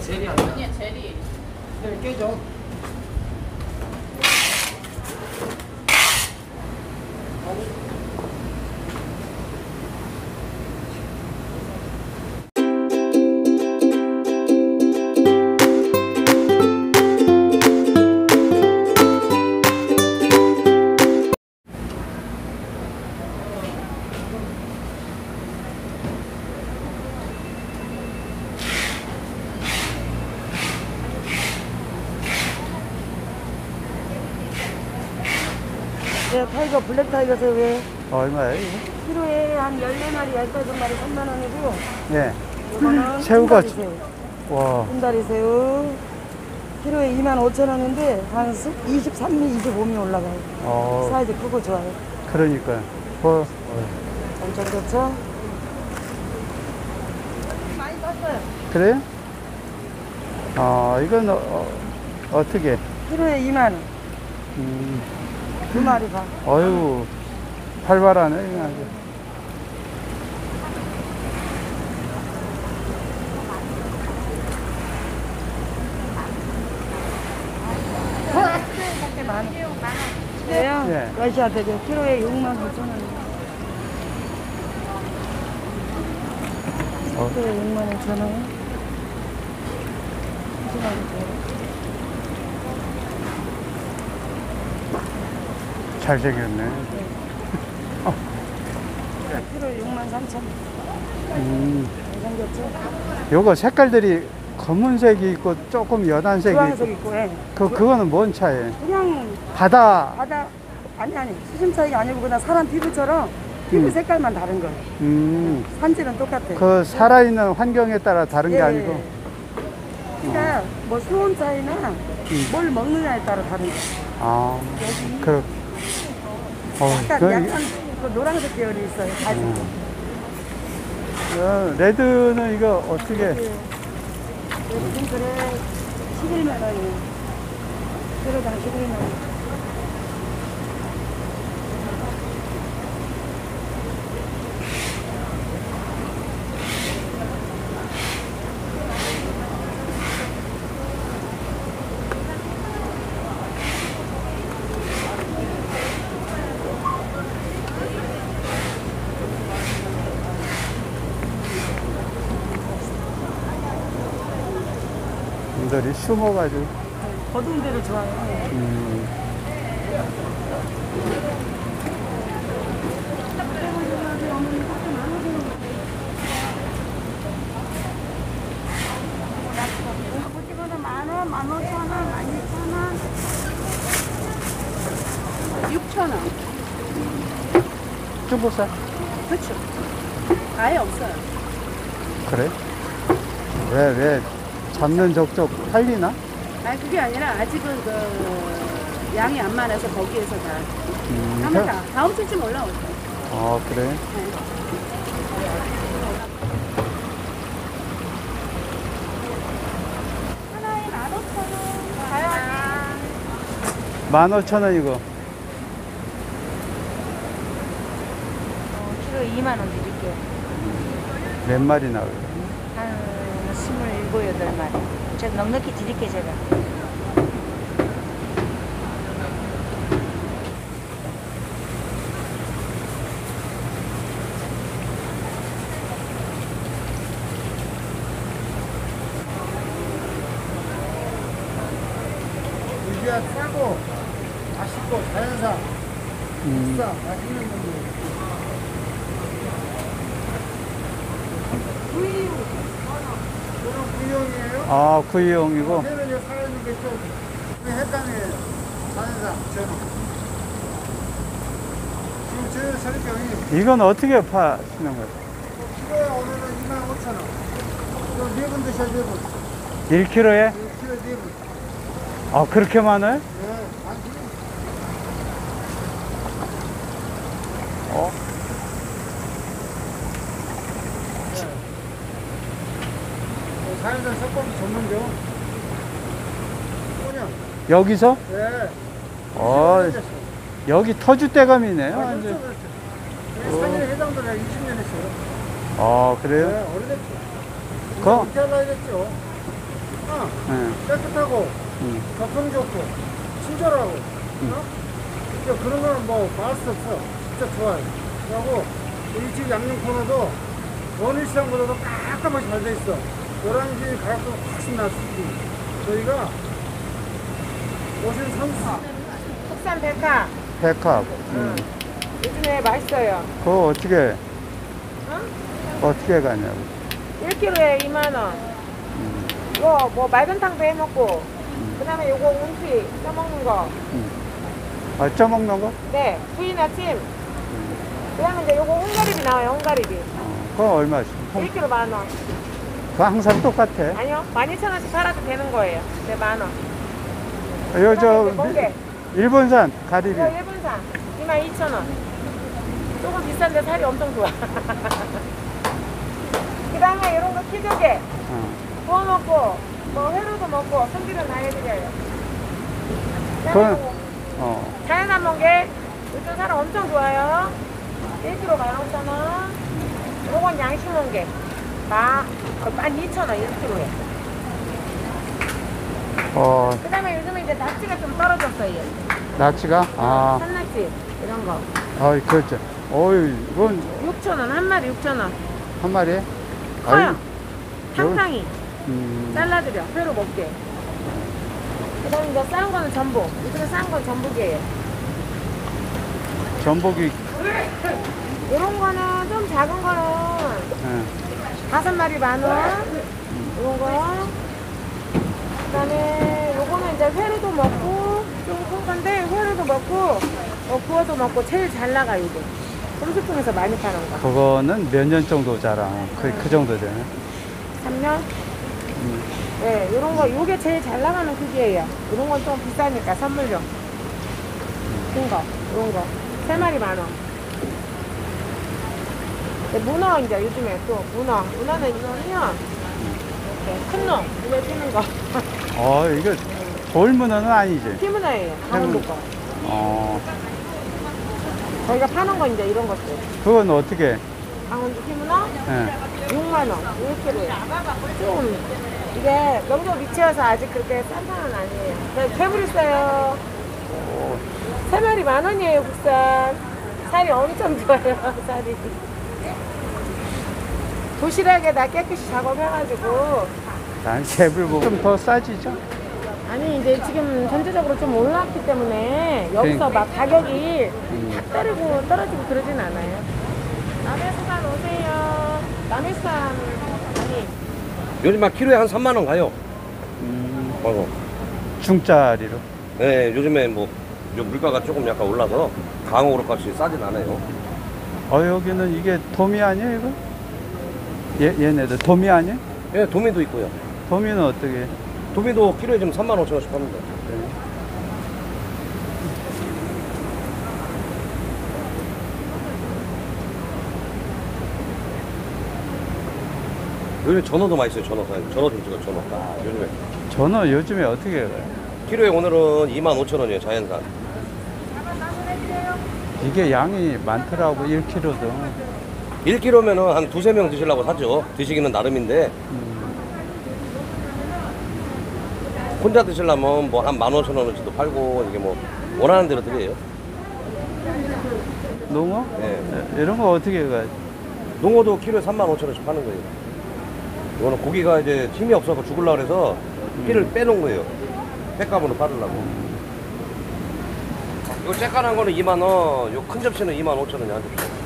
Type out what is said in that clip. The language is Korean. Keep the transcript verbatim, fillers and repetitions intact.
젤이 아니야? 아니야, 젤이. 네, 깨져. 네, 타이거, 블랙 타이거 새우에 얼마예요, 이거? 키로에 한 열네 마리, 열다섯 마리 삼만 원이고. 네. 이거는 새우가, 꿈다리 새우. 와. 꿈다리 새우. 키로에 이만 오천 원인데, 한 이십삼 미, 이십오 미 올라가요. 어, 사이즈 크고 좋아요. 그러니까요. 뭐, 엄청 좋죠? 많이 샀어요. 그래요? 아, 이건 어, 어, 어떻게? 키로에 이만 원. 음, 두 마리 반. 어휴, 활발하네, 이거 아주. 만 원. 네요? 예. 러시아 대게 키로에 육만 구천 원. 어, 키로에 육만 오천 원. 잘생겼네. 어, 키로에 육만 삼천 원. 음, 잘생겼죠? 요거 색깔들이 검은색이 있고 조금 연한색이 주황색 있고. 있고, 예. 그, 그거는 뭔 차예요? 그냥 바다. 바다, 아니, 아니, 수심 차이가 아니고 그냥 사람 피부처럼 피부 음. 색깔만 다른 거예요. 음, 산지는 똑같아요. 그 살아있는 환경에 따라 다른 게 예, 아니고. 예. 그러니까 뭐 수온 차이나 뭘 먹느냐에 따라 다른 거예요. 아, 그, 어, 약간, 그, 약간 그 노란색 계열이 있어요. 가지고. 어, 레드는 이거 어떻게? 요즘 그래 십일만 원이에요. 키로당 십일만 원. 분들이 숨어가지고. 어두운 데를 좋아해요. 음. 고기보다 만 원, 만 오천 원, 만 이천 원. 육천 원. 쭈보살? 그렇죠. 아예 없어요. 그래? 왜, 왜, 잡는 족족 팔리나? 아니, 그게 아니라 아직은 그 양이 안 많아서 거기에서 다. 음, 하면 다, 다음 주쯤 올라올 거예요. 아, 그래? 네. 하나에 만 오천 원. 가야지. 만 오천 원이고. 어, 키로 이만 원 드릴게요. 몇 마리 나와요? 한 스물일곱, 여덟 마리. 제가 넉넉히 드릴게요, 제가. 여기가 싸고, 맛있고, 자연산, 음. 비싸, 맛있는 건데. 이거는 구형이에요? 아, 구이용이고. 새는 이제 살아있는 게 좀, 햇단이에요. 자연산, 저는. 지금 저희 설경이 이건 어떻게 파시는 거예요? 키로에 오늘은 이만 오천 원. 이거 네 분 드셔야 네 분. 일 킬로에? 일 킬로에 네 분. 아, 그렇게 많아요? 네, 많지. 어? 자연산 석고기 전문점. 오년. 여기서? 네. 어, 여기 터줏대감이네요. 아, 완전. 그렇죠, 그렇죠. 사년 회장도 내가 이십 년 했어요. 아, 그래요? 네, 오래됐죠. 그, 은퇴하려 했죠. 어, 예. 깨끗하고 음. 접근 좋고 친절하고 어? 진짜 그런 거는 뭐 말할 수 없어. 진짜 좋아요. 그리고 이 집 양념 코너도 원일시장보다도 깔끔하게 잘 돼 있어. 열한지 가격도 훨씬 낮습니다. 저희가 오신 선수 국산 백화. 백합. 음. 요즘에 맛있어요. 그거 어떻게, 어? 어떻게 가냐고. 일 킬로에 이만 원. 음. 이거 뭐 맑은탕도 해 먹고. 그다음에 요거 운치 떠먹는 거. 아, 쪄먹는 거? 네, 구이 아침. 그다음에 이제 요거 홍가리비 나와요. 홍가리비. 어, 그거 얼마씩? 일 킬로그램 만 원. 그거 항상 똑같아. 아니요, 만 이천 원씩 팔아도 되는 거예요. 네, 만 원. 요, 저, 그다음에 이제 멍게. 일본산 가리비. 이거 일본산 이만 이천 원. 조금 비싼데 살이 엄청 좋아. 그 다음에 이런 거 키조개 어. 구워 먹고 뭐 회로도 먹고 손질은 다 해드려요. 그건, 어. 자연산 멍게 요즘 사람 엄청 좋아요. 일 킬로그램 만 오천 원. 요건 양식 멍게 만 이천 원 일 킬로그램에. 어, 그 다음에 요즘에 이제 낙지가 좀 떨어졌어요. 나치가? 아, 산낙지 이런 거 어이, 그렇죠. 어이, 이건 육천 원 한 마리 육천 원. 한 마리에? 커요. 아이, 탕탕이 음, 잘라드려 회로 먹게. 그 다음에 이제 싼 거는 전복. 요즘에 싼 건 전복이에요. 전복이, 이런 거는 좀 작은 거는 예. 다섯 마리 만 원. 이런 거. 그 다음에 요거는 이제 회로도 먹고 좀 큰 건데 회로도 먹고 어, 구워도 먹고 제일 잘 나가 요게. 홈쇼핑에서 많이 파는 거. 그거는 몇 년 정도 자라? 그, 그 정도 되네. 삼 년? 음. 네, 요런 거 요게 제일 잘 나가는 크기예요. 이런 건 좀 비싸니까 선물용. 큰 거, 이런 거. 세 마리 만 원. 네, 문어 이제 요즘에 또 문어. 문어는 이거는요. 이렇게 큰 놈, 눈에 띄는 거. 어, 이거 돌문어는 아니지? 피문어예요. 강원도 거. 어, 저희가 파는 거 이제 이런 것들. 그건 어떻게? 강원도 피문어 예. 육만 원, 일 킬로그램에. 좀 이게 명절 위치여서 아직 그렇게 싼 편은 아니에요. 네, 괴물 있어요. 세 마리 만 원이에요, 국산. 살이 엄청 좋아요, 살이. 도시락에다 깨끗이 작업해가지고. 난 개불고 좀 더 싸지죠? 아니, 이제 지금 전체적으로 좀 올랐기 때문에 여기서 그러니까. 막 가격이 음. 탁 떨어지고 떨어지고 그러진 않아요. 남해수산 오세요. 남해수산, 아니, 요즘 막 키로에 한 삼만 원 가요. 음, 어. 중짜리로. 네, 요즘에 뭐 요 물가가 조금 약간 올라서 강어로 값이 싸진 않아요. 어, 여기는 이게 도미 아니야, 이거? 얘, 얘네들 도미 아니야? 예, 도미도 있고요. 도미는 어떻게? 도미도 키로에 지금 삼만 오천 원씩 합니다. 요즘에 전어도 맛있어요, 전어. 전어 좀 찍어, 전어. 아, 요즘에. 전어 요즘에 어떻게 가요? 키로에 오늘은 이만 오천 원이에요, 자연산. 이게 양이 많더라고, 일 킬로그램도. 일 킬로그램면은 한 두세 명 드시려고 사죠. 드시기는 나름인데. 혼자 드시려면 뭐 한 만 오천 원어치도 팔고, 이게 뭐, 원하는 대로 드려요. 농어? 예. 예, 이런 거 어떻게 가요? 농어도 키로에 삼만 오천 원씩 파는 거예요. 이거는 고기가 이제 힘이 없어서 죽으려고 해서 피를 빼놓은 거예요. 횟감으로 팔으려고. 이거 쬐깐한 거는 이만 원, 요 큰 접시는 이만 오천 원이 한 접시.